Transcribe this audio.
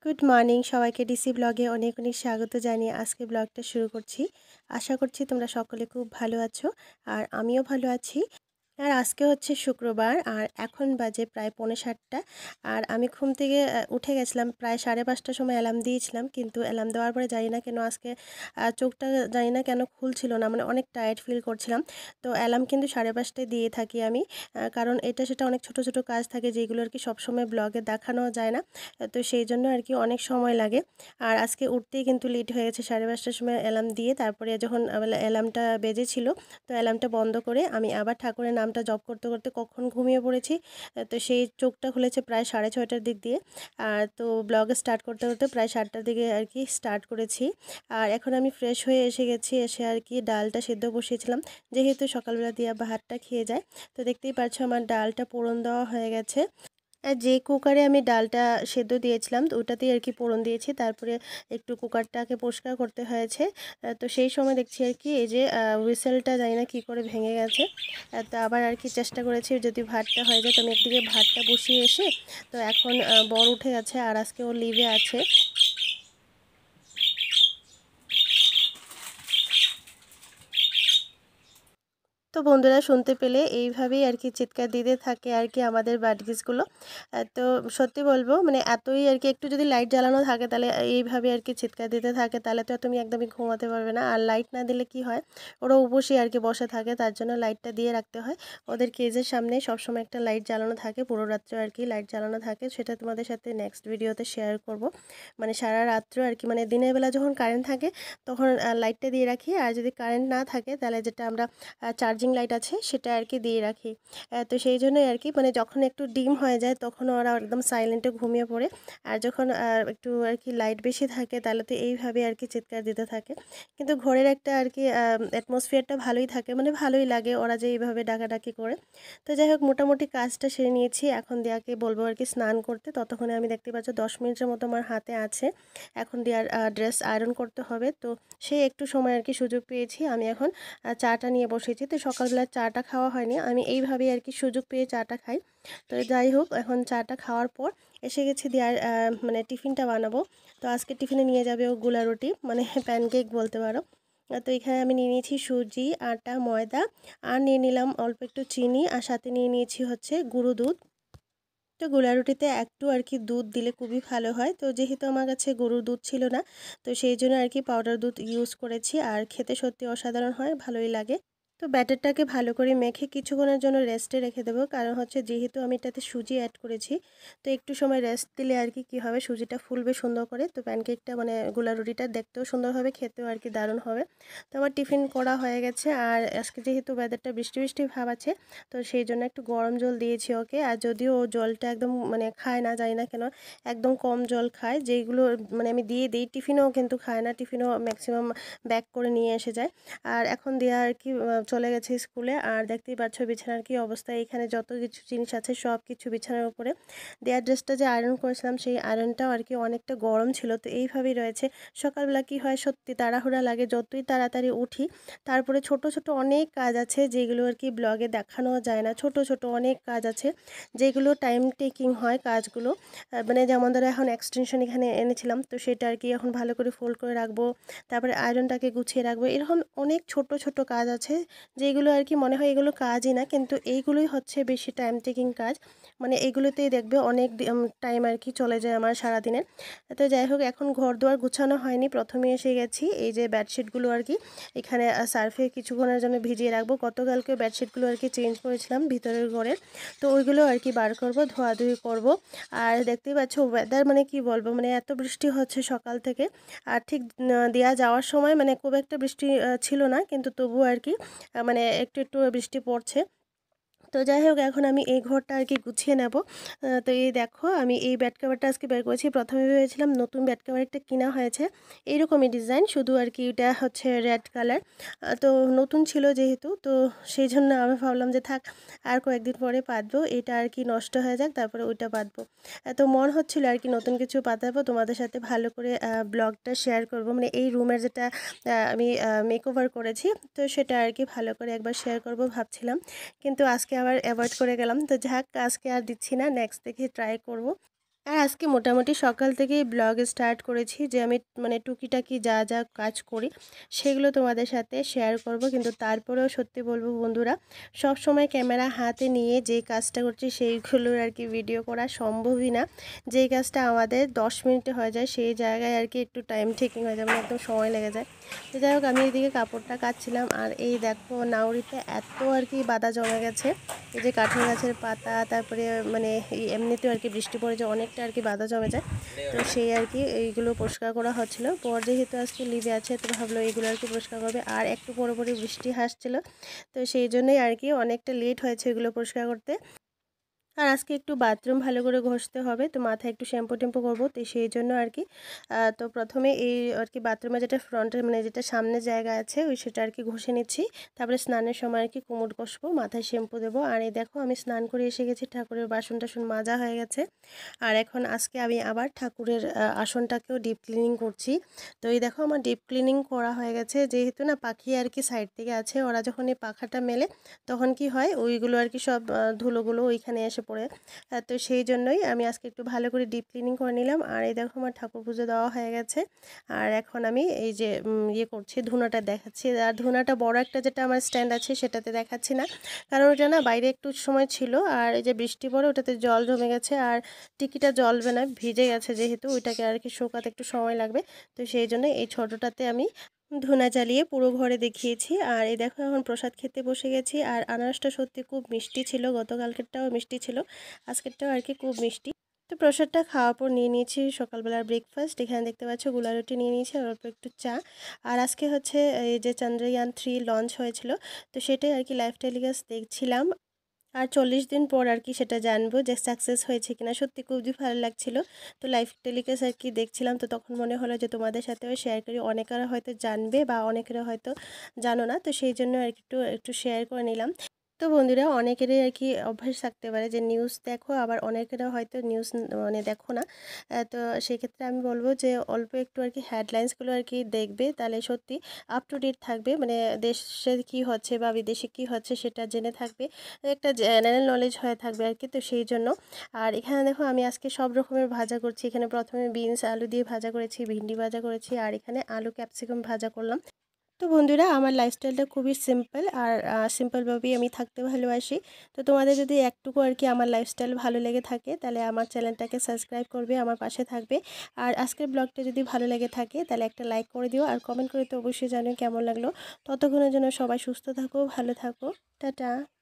Good morning সবাইকে DC ব্লগে অনেক অনেক স্বাগত জানিয়ে আজকে ব্লগটা শুরু করছি। আশা করছি তোমরা সকলে খুব ভালো আছো আর আমিও ভালো আছি। আর আজকে হচ্ছে শুক্রবার আর এখন বাজে প্রায় 6:45 আর আমি ঘুম থেকে উঠে গেছিলাম প্রায় 5:30টার সময় অ্যালার্ম দিয়েছিলাম, কিন্তু অ্যালার্ম দেওয়ার পরে জানি না কেন আজকে চোখটা জানি না কেন খুলছিল না, মানে অনেক টায়ার্ড ফিল করছিলাম। তো অ্যালার্ম কিন্তু 5:30টায় দিয়ে থাকি আমি, কারণ এটা সেটা অনেক ছোট ছোট কাজ থাকে যেগুলো আর কি সবসময় ব্লগে দেখানো যায় না। তো সেই জন্য আর কি অনেক সময় লাগে। আর আজকে উঠতেই কিন্তু লেট হয়ে গেছে, 5:30টার সময় অ্যালার্ম দিয়ে তারপরে যখন অ্যালার্মটা বেজেছিল তো অ্যালার্মটা বন্ধ করে আমি আবার ঠাকুরের নামটা জপ করতে করতে কখন ঘুমিয়ে পড়েছি। তো সেই চোখটা খুলেছে প্রায় 6:30টার দিক দিয়ে। আর তো ব্লগ স্টার্ট করতে করতে প্রায় 7টার দিকে আর কি স্টার্ট করেছি। আর এখন আমি ফ্রেশ হয়ে এসে গেছি, এসে আর কি ডালটা সেদ্ধ বসিয়েছিলাম, যেহেতু সকালবেলা দিয়ে ভাতটা খেয়ে যায়। তো দেখতেই পাচ্ছ আমার ডালটা ফোড়ন দেওয়া হয়ে গেছে। আর যে কুকারে আমি ডালটা সেদ্ধ দিয়েছিলাম তো ওটাতেই আর কি ফোড়ন দিয়েছি, তারপরে একটু কুকারটাকে পরিষ্কার করতে হয়েছে। তো সেই সময় দেখছি আর কি এই যে হুইসেলটা জানি না কী করে ভেঙে গেছে। তো আবার আর কি চেষ্টা করেছি যদি ভাতটা হয়ে যায়। তো আমি একদিকে ভাতটা বসিয়ে এসে তো এখন বর উঠে গেছে আর আজকে ও লিভে আছে। তো বন্ধুরা শুনতে পেলে এইভাবেই আর কি চিৎকার দিতে থাকে আর কি আমাদের বার্ডগিসগুলো। তো সত্যি বলবো মানে এতই আর কি, একটু যদি লাইট জ্বালানো থাকে তাহলে এইভাবে আর কি চিৎকার দিতে থাকে, তাহলে তো তুমি একদমই ঘুমাতে পারবে না। আর লাইট না দিলে কি হয়, ওরা উপসে আর কি বসে থাকে, তার জন্য লাইটটা দিয়ে রাখতে হয়। ওদের কেজের সামনে সবসময় একটা লাইট জ্বালানো থাকে, পুরো রাত্রে আর কি লাইট জ্বালানো থাকে। সেটা তোমাদের সাথে নেক্সট ভিডিওতে শেয়ার করব। মানে সারা রাত্র আর কি, মানে দিনের বেলা যখন কারেন্ট থাকে তখন লাইটটা দিয়ে রাখি, আর যদি কারেন্ট না থাকে তাহলে যেটা আমরা চার্জিং লাইট আছে সেটা আর কি দিয়ে রাখি। তো সেই জন্যই আর কি মানে যখন একটু ডিম হয়ে যায় তখন ওরা একদম সাইলেন্টে ঘুমিয়ে পড়ে। আর যখন একটু আর কি লাইট বেশি থাকে তাহলে তো এইভাবে আর কি চিৎকার দিতে থাকে। কিন্তু ঘরের একটা আর কি অ্যাটমসফিয়ারটা ভালোই থাকে, মানে ভালোই লাগে ওরা যে এইভাবে ডাকাডাকি করে। তো যাই হোক মোটামুটি কাজটা সেরে নিয়েছি, এখন দিয়াকে বলবো আর কি স্নান করতে। ততক্ষণে আমি দেখতে পাচ্ছি 10 মিনিটের মতো আমার হাতে আছে। এখন দিয়ার ড্রেস আয়রন করতে হবে, তো সেই একটু সময় আর কি সুযোগ পেয়েছি। আমি এখন চাটা নিয়ে বসেছি। তো সকালবেলা চাটা খাওয়া হয়নি, আমি এইভাবেই আর কি সুযোগ পেয়ে চাটা খাই। তো যাই হোক এখন চাটা খাওয়ার পর এসে গেছি দিয়ার মানে টিফিনটা বানাবো। তো আজকে টিফিনে নিয়ে যাবে ও গুলা রুটি, মানে প্যানকেক বলতে পারো। তো এখানে আমি নিয়ে নিয়েছি সুজি, আটা, ময়দা, আর নিয়ে নিলাম অল্প একটু চিনি, আর সাথে নিয়ে নিয়েছি হচ্ছে গুঁড়ো দুধ। তো গুঁড়া রুটিতে একটু আর কি দুধ দিলে খুবই ভালো হয়, তো যেহেতু আমার কাছে গরুর দুধ ছিল না তো সেই জন্য আর কি পাউডার দুধ ইউজ করেছি, আর খেতে সত্যি অসাধারণ হয়, ভালোই লাগে। তো ব্যাটারটাকে ভালো করে মেখে কিছুক্ষণের জন্য রেস্টে রেখে দেবো, কারণ হচ্ছে যেহেতু আমি এটাতে সুজি অ্যাড করেছি তো একটু সময় রেস্ট দিলে আর কি কী হবে, সুজিটা ফুলবে সুন্দর করে। তো প্যানকেকটা মানে গোলা রুটিটা দেখতেও সুন্দর হবে, খেতেও আর কি দারুণ হবে। তো আমার টিফিন করা হয়ে গেছে, আর আজকে যেহেতু ওয়েদারটা বৃষ্টি বৃষ্টি ভাব আছে তো সেই জন্য একটু গরম জল দিয়েছি ওকে। আর যদিও ও জলটা একদম মানে খায় না, জানি না কেন একদম কম জল খায়, যেইগুলো মানে আমি দিয়ে দিই টিফিনেও কিন্তু খায় না, টিফিনেও ম্যাক্সিমাম ব্যাক করে নিয়ে এসে যায়। আর এখন দেয়া আর কি চলে গেছে স্কুলে। আর দেখতেই পাচ্ছ বিছানার কি অবস্থা, এখানে যত কিছু জিনিস আছে সব কিছু বিছানার উপরে। দেয়ার ড্রেসটা যে আয়রন করেছিলাম সেই আয়রনটাও আর কি অনেকটা গরম ছিল, তো এইভাবেই রয়েছে। সকালবেলা কি হয় সত্যি তাড়াহুড়া লাগে, যতই তাড়াতাড়ি উঠি তারপরে ছোট ছোট অনেক কাজ আছে যেগুলো আর কি ব্লগে দেখানো যায় না। ছোট ছোট অনেক কাজ আছে যেগুলো টাইম টেকিং হয় কাজগুলো। মানে যেমন ধরো এখন এক্সটেনশন এখানে এনেছিলাম তো সেটা আর কি এখন ভালো করে ফোল্ড করে রাখবো, তারপরে আয়রনটাকে গুছিয়ে রাখবো। এরকম অনেক ছোট ছোট কাজ আছে যেগুলো আর কি মনে হয় এগুলো কাজই না, কিন্তু এইগুলোই হচ্ছে বেশি টাইম টেকিং কাজ। মানে এগুলোতেই দেখবে অনেক টাইম আর কি চলে যায় আমার সারাদিনের। তো যাই হোক এখন ঘর দুয়ার গুছানো হয়নি, প্রথমে এসে গেছি এই যে বেডশিটগুলো আর কি এখানে সার্ফে কিছুক্ষণের জন্য ভিজিয়ে রাখবো। গতকালকে বেডশিটগুলো আর কি চেঞ্জ করেছিলাম ভিতরের ঘরের, তো ওইগুলো আর কি বার করব, ধোয়াধুয়ি করব। আর দেখতেই পাচ্ছ ওয়েদার মানে কি বলবো, মানে এত বৃষ্টি হচ্ছে সকাল থেকে। আর ঠিক দেয়া যাওয়ার সময় মানে খুব একটা বৃষ্টি ছিল না, কিন্তু তবুও আর কি মানে একটু একটু বৃষ্টি পড়ছে। তো যাই হোক এখন আমি এই ঘরটা আর কি গুছিয়ে নেব। তো এই দেখো আমি এই বেড কভারটা আজকে বের করেছি। প্রথমে ভেবেছিলাম নতুন বেড কভার একটা কিনা হয়েছে এইরকমই ডিজাইন, শুধু আর কি এটা হচ্ছে রেড কালার। তো নতুন ছিল যেহেতু তো সেই জন্য আমি ভাবলাম যে থাক আর কয়েকদিন পরে পাতবো, এটা আর কি নষ্ট হয়ে যাক তারপরে ওইটা পাতবো। তো মন হচ্ছিল আর কি নতুন কিছু পাতাবো, তোমাদের সাথে ভালো করে ব্লগটা শেয়ার করব, মানে এই রুমের যেটা আমি মেকওভার করেছি তো সেটা আর কি ভালো করে একবার শেয়ার করব ভাবছিলাম, কিন্তু আজকে আবার অ্যাভয়েড করে গেলাম। তো যাক আজকে আর দিচ্ছি না, নেক্সট দেখে ট্রাই করব। আর আজকে মোটামুটি সকাল থেকেই ব্লগ স্টার্ট করেছি যে আমি মানে টুকিটাকি যা যা কাজ করি সেগুলো তোমাদের সাথে শেয়ার করব। কিন্তু তারপরেও সত্যি বলবো বন্ধুরা, সব সময় ক্যামেরা হাতে নিয়ে যে কাজটা করছি সেইগুলোর আর কি ভিডিও করা সম্ভবই না। যেই কাজটা আমাদের 10 মিনিটে হয়ে যায় সেই জায়গায় আর কি একটু টাইম টেকিং হয়ে যায়, মানে একদম সময় লেগে যায়। তো যাই হোক, আমি এদিকে কাপড়টা কাচ্ছিলাম আর এই দেখো নাউরিতে এত আর কি বাদা জমে গেছে। এই যে কাঁঠাল গাছের পাতা, তারপরে মানে এমনিতেও আর কি বৃষ্টি পড়ে যে অনেকটা আর কি বাদা জমে যায়। তো সেই আর কি এইগুলো পরিষ্কার করা হচ্ছিলো। পর যেহেতু আজকে লিভে আছে তো ভাবলো এইগুলো আর কি পরিষ্কার করবে, আর একটু পরে পরে বৃষ্টি আসছিলো, তো সেই জন্যই আর কি অনেকটা লেট হয়েছে এগুলো পরিষ্কার করতে। আর আজকে একটু বাথরুম ভালো করে ঘষতে হবে, তো মাথায় একটু শ্যাম্পু টেম্পু করবো, তো সেই জন্য আর কি তো প্রথমে এই আর কি বাথরুমে যেটা ফ্রন্টের মানে যেটা সামনে জায়গা আছে ওই সেটা আর কি ঘষে নিচ্ছি। তারপরে স্নানের সময় আর কি কোমর কষবো, মাথায় শ্যাম্পু দেবো। আর এই দেখো আমি স্নান করে এসে গেছি, ঠাকুরের বাসন টাসন মাজা হয়ে গেছে। আর এখন আজকে আমি আবার ঠাকুরের আসনটাকেও ডিপ ক্লিনিং করছি। তো এই দেখো আমার ডিপ ক্লিনিং করা হয়ে গেছে, যেহেতু না পাখি আর কি সাইড থেকে আছে, ওরা যখন এই পাখাটা মেলে তখন কি হয় ওইগুলো আর কি সব ধুলোগুলো ওইখানে এসে পড়ে। তো সেই জন্যই আমি আজকে একটু ভালো করে ডিপ ক্লিনিং করে নিলাম। আর এই দেখো আমার ঠাকুর পুজো দেওয়া হয়ে গেছে। আর এখন আমি এই যে ইয়ে করছি, ধুনাটা দেখাচ্ছি। আর ধুনাটা বড় একটা যেটা আমার স্ট্যান্ড আছে সেটাতে দেখাচ্ছি না, কারণ ওটা না বাইরে একটু সময় ছিল, আর এই যে বৃষ্টি পড়ে ওটাতে জল জমে গেছে, আর টিকিটা জ্বলবে না, ভিজে গেছে যেহেতু ওইটাকে আর কি শুকাতে একটু সময় লাগবে। তো সেই জন্য এই ছোটোটাতে আমি ধুনা জ্বালিয়ে পুরো ঘরে দেখিয়েছি। আর এই দেখো এখন প্রসাদ খেতে বসে গেছি। আর আনারসটা সত্যি খুব মিষ্টি ছিল, গতকালকেরটাও মিষ্টি ছিল, আজকেরটাও আর কি খুব মিষ্টি। তো প্রসাদটা খাওয়ার পর নিয়ে নিয়েছি সকালবেলার ব্রেকফাস্ট। এখানে দেখতে পাচ্ছ গুলা রুটি নিয়ে নিয়েছি আর অল্প একটু চা। আর আজকে হচ্ছে এই যে চন্দ্রয়ান 3 লঞ্চ হয়েছিল, তো সেটাই আর কি লাইভ টেলিকাস্ট দেখছিলাম। আর 40 দিন পর আর কি সেটা জানবো যে সাকসেস হয়েছে কিনা। সত্যি খুবই ভালো লাগছিল। তো লাইভ টেলিকাস্ট আর কি দেখছিলাম, তো তখন মনে হলো যে তোমাদের সাথেও শেয়ার করি, অনেকেরা হয়তো জানবে বা অনেকেরা হয়তো জানো না, তো সেই জন্য আর কি একটু একটু শেয়ার করে নিলাম। তো বন্ধুরা, অনেকেরই আর কি অভ্যাস থাকতে পারে যে নিউজ দেখো, আবার অনেকেরা হয়তো নিউজ মানে দেখো না। তো সেক্ষেত্রে আমি বলবো যে অল্প একটু আর কি হেডলাইন্সগুলো আর কি দেখবে, তাহলে সত্যি আপ টু ডেট থাকবে, মানে দেশে কি হচ্ছে বা বিদেশে কি হচ্ছে সেটা জেনে থাকবে, একটা জেনারেল নলেজ হয়ে থাকবে আর কি। তো সেই জন্য আর এখানে দেখো আমি আজকে সব রকমের ভাজা করছি। এখানে প্রথমে বিনস আলু দিয়ে ভাজা করেছি, ভিন্ডি ভাজা করেছি, আর এখানে আলু ক্যাপসিকাম ভাজা করলাম। তো বন্ধুরা, আমার লাইফস্টাইলটা খুবই সিম্পল, আর সিম্পলভাবেই আমি থাকতে ভালোবাসি। তো তোমাদের যদি একটুকু আর কি আমার লাইফস্টাইল ভালো লেগে থাকে তাহলে আমার চ্যানেলটাকে সাবস্ক্রাইব করবে, আমার পাশে থাকবে। আর আজকের ব্লগটা যদি ভালো লেগে থাকে তাহলে একটা লাইক করে দিও, আর কমেন্ট করে তো অবশ্যই জানিও কেমন লাগলো। ততক্ষণের জন্য সবাই সুস্থ থাকো, ভালো থাকো, টাটা।